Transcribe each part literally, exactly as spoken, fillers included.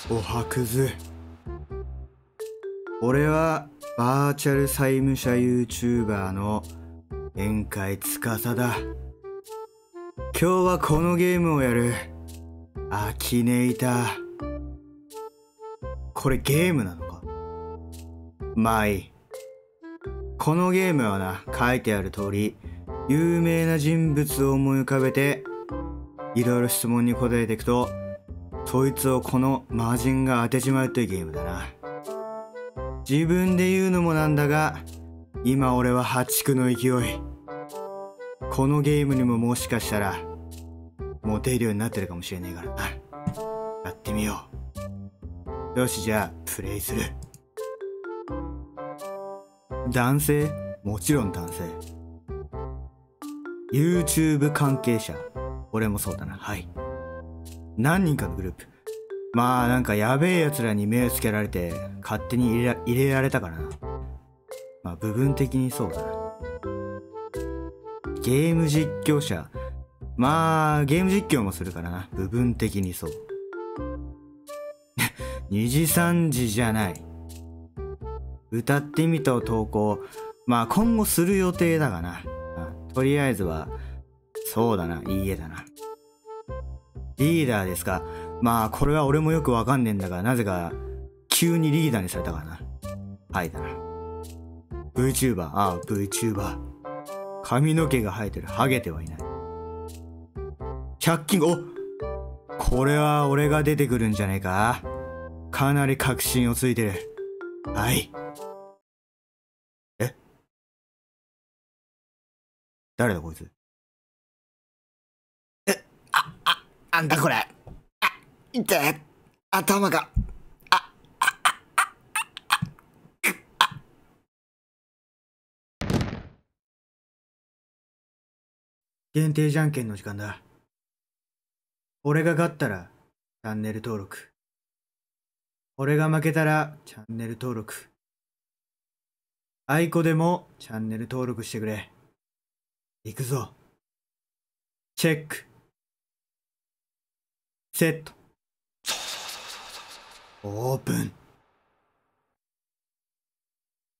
おはくず。俺はバーチャル債務者 YouTuber の宴会司だ。今日はこのゲームをやる。アキネイター。これゲームなのか？まあいい。このゲームはな、書いてある通り、有名な人物を思い浮かべて、いろいろ質問に答えていくと、そいつをこの魔人が当てちまうというゲームだな。自分で言うのもなんだが、今俺は破竹の勢い。このゲームにももしかしたら、モテるようになってるかもしれねえからな。やってみよう。よし、じゃあ、プレイする。男性？もちろん男性。YouTube 関係者。俺もそうだな。はい。何人かのグループ。まあなんかやべえ奴らに目をつけられて勝手に入れら、入れられたからな。まあ部分的にそうだな。ゲーム実況者。まあゲーム実況もするからな。部分的にそう。にじさんじじゃない。歌ってみたを投稿。まあ今後する予定だがな。まあ、とりあえずは、そうだな。いいえだな。リーダーですか。まあこれは俺もよくわかんねえんだが、なぜか急にリーダーにされたからな。はいだな。VTuber。ああ、VTuber。髪の毛が生えてる。ハゲてはいない。ひゃく均。お、これは俺が出てくるんじゃねえか。かなり確信をついてる。はい。え？誰だこいつ。え、あ、あ、なんだこれ。あ、痛い。頭が。あ、あ、あ、あ、あ、限定じゃんけんの時間だ。俺が勝ったらチャンネル登録。俺が負けたらチャンネル登録。アイコでもチャンネル登録してくれ。行くぞ。チェック。セット。オープン。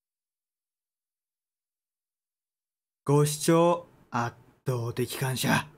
ご視聴圧倒的感謝。